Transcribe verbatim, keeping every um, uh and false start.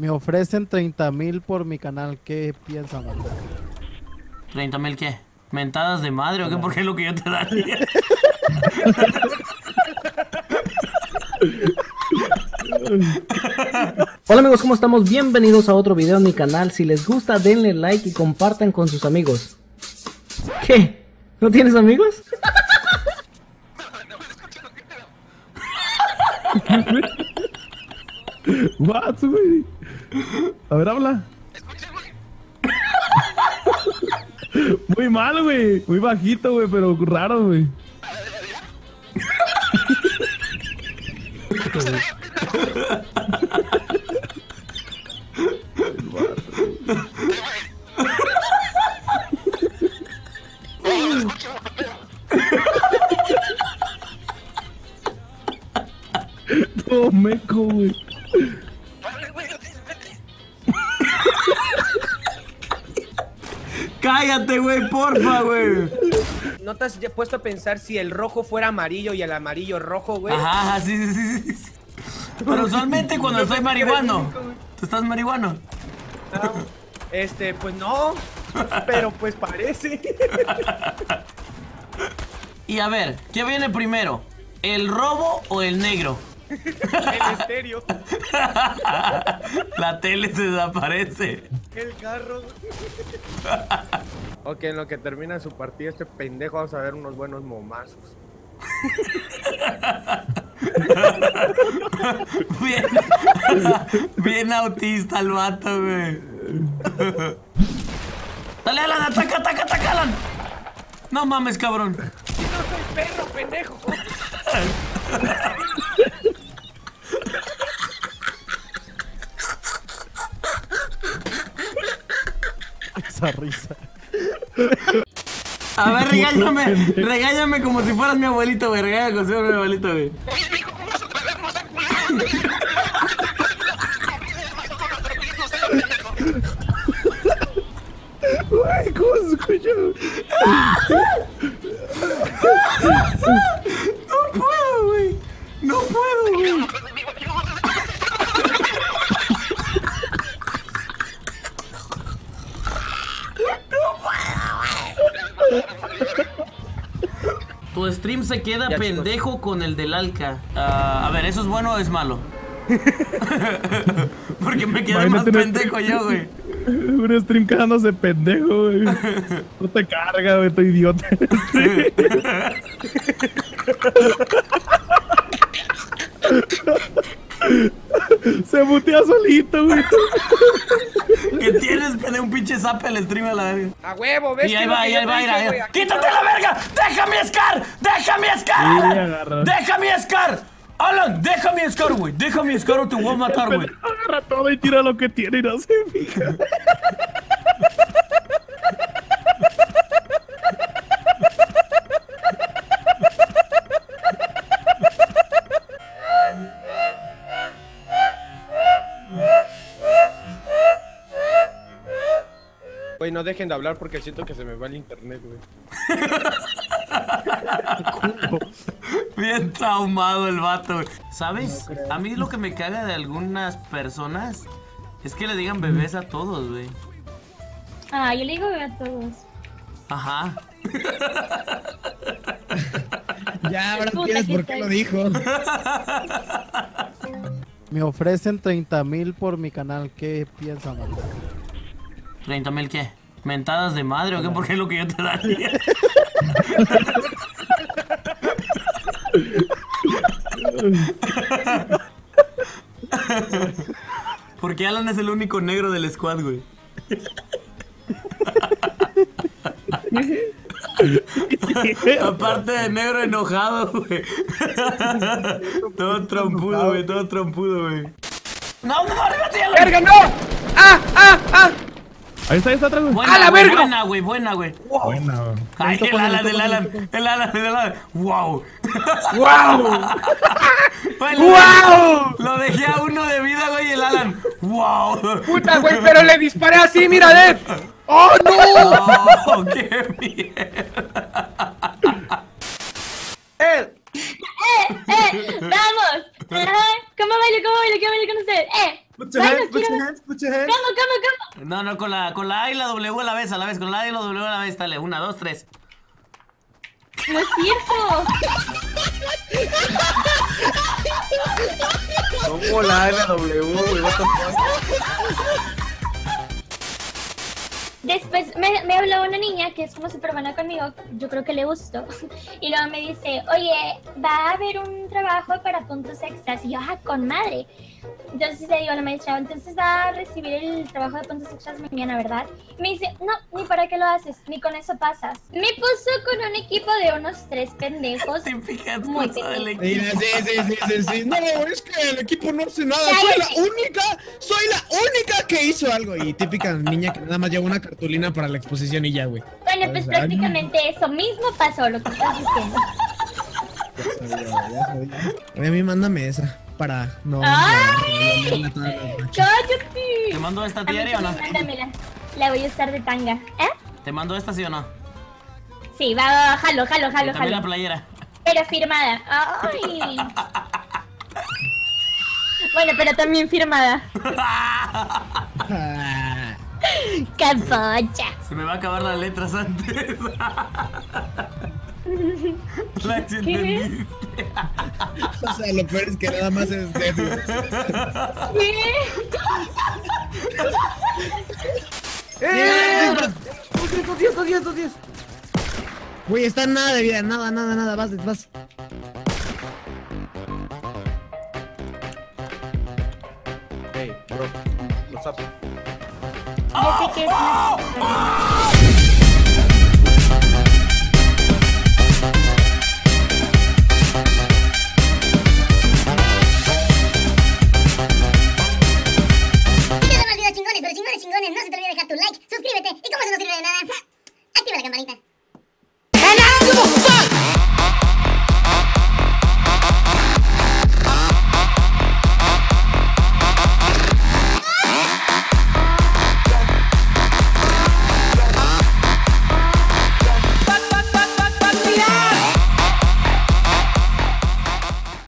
Me ofrecen treinta mil por mi canal. ¿Qué piensan? ¿treinta mil qué? ¿Mentadas de madre o qué? Porque es lo que yo te daría. Hola amigos, ¿cómo estamos? Bienvenidos a otro video en mi canal. Si les gusta, denle like y compartan con sus amigos. ¿Qué? ¿No tienes amigos? What, güey? A ver, habla. Muy mal, güey. Muy bajito, güey, pero raro, güey. Todo meco, güey. Cállate, güey, porfa, güey. ¿No te has puesto a pensar si el rojo fuera amarillo y el amarillo rojo, güey? Ajá, sí, sí, sí, sí. Pero usualmente cuando estoy marihuano. ¿Tú estás marihuano? Ah, este, pues no. Pero pues parece. Y a ver, ¿qué viene primero? ¿El robo o el negro? El estéreo. La tele se desaparece. El carro. Ok, en lo que termina su partida este pendejo vamos a ver unos buenos momazos. Bien, bien autista el vato, güey. Dale, Alan, ataca, ataca, ataca, Alan. No mames, cabrón. No soy perro, pendejo. Esa risa. A ver, regáñame, regáñame como si fueras mi abuelito, güey. Regáñame como si fueras mi abuelito, güey. Oye, mijo, ¿cómo vas a traernos a cular? Güey, ¿cómo se escuchó? No puedo, güey. No puedo, güey. Tu stream se queda ya, pendejo, chicos, con el del Alca. Uh, a ver, ¿eso es bueno o es malo? Porque me quedé más pendejo yo, güey. Un stream quedándose pendejo, güey. No te carga, güey, estoy idiota. Se mutea solito, güey. ¿Qué tienes? Pene un pinche zape al stream a la verga. A huevo, ¿ves? Y ahí va, y ahí va, ahí va. ¡Quítate la verga! ¡Deja mi Scar! ¡Deja mi Scar, Alan! ¡Deja mi Scar! Alan, deja mi Scar, güey. Deja mi Scar o te voy a matar, güey. Agarra todo y tira lo que tiene y no se fija. Güey, no dejen de hablar porque siento que se me va el internet, güey. Bien traumado el vato, güey. ¿Sabes? A mí lo que me caga de algunas personas es que le digan bebés a todos, güey. Ah, yo le digo bebé a todos. Ajá. Ya, ahora quieres por qué lo dijo. Me ofrecen treinta mil por mi canal. ¿Qué piensan? ¿treinta mil qué? ¿Mentadas de madre o qué? Porque es lo que yo te daría. Porque Alan es el único negro del squad, güey. Aparte de negro enojado, güey. Todo trompudo, güey, todo trompudo, güey. ¡No, no, arriba, Alan! ¡Verga, no! ¡Ah, ah, ah! Ahí está, ahí está atrás, güey. Buena, ¡A la güey, verga! buena, güey, buena, güey. Wow. Buena, güey. Ay, el Alan, el Alan, el Alan, el Alan. ¡Wow! ¡Wow! Bueno, ¡Wow! Lo dejé a uno de vida, güey, el Alan. ¡Wow! Puta, güey, pero le disparé así, mira, Deb. ¡Oh, no! ¡No! ¡Qué mierda! ¡Eh! ¡Eh! ¡Eh! ¡Vamos! Ajá. ¿Cómo bailo? ¿Cómo bailo? ¿Qué bailo con ustedes? ¡Eh! Put your Bueno, hands, put quiero- your hands, put your hands. ¿Cómo, cómo, cómo? No, no, con la, con la A y la W a la vez, a la vez, con la A y la W a la vez, dale, una, dos, tres. No es cierto. ¿Cómo la L W, güey? What the fuck? Después me, me habló una niña que es como súper buena conmigo, yo creo que le gustó. Y luego me dice, oye, va a haber un trabajo para puntos extras. Y yo, ah, con madre. Entonces le digo a la maestra, entonces va a recibir el trabajo de puntos extras mañana, ¿verdad? Y me dice, no, ni para qué lo haces, ni con eso pasas. Me puso con un equipo de unos tres pendejos. Típicas Muy cosas del pendejos. equipo. Sí, sí, sí, sí, sí, sí. No, es que el equipo no hace nada. Soy la única, soy la única que hizo algo. Y típica niña que nada más lleva una cartulina para la exposición y ya, güey. Bueno, pues O sea, prácticamente eso mismo pasó, lo que estás diciendo. Ya sabía, ya sabía. Oye, a mí mándame esa para no. ¡Ay! no- no- no- no- no- ¡Cállate! ¿Te mando esta A mí diaria o no? también mándamela. La voy a usar de tanga. ¿Eh? ¿Te mando esta sí o no? Sí, va, va, jalo, jalo, Y jalo, también la jalo. playera. Pero firmada. ¡Ay! Bueno, pero también firmada. Ah, ¡Capocha! Se me va a acabar las letras antes. La entendiste. o sea, lo peor es que nada más es de. ¿Qué? ¡Eh! ¡Estos diez, estos diez, estos diez! Güey, está nada de vida, nada, nada, nada. Vas, vas. Hey, bro, what's up? Yo sé que es una...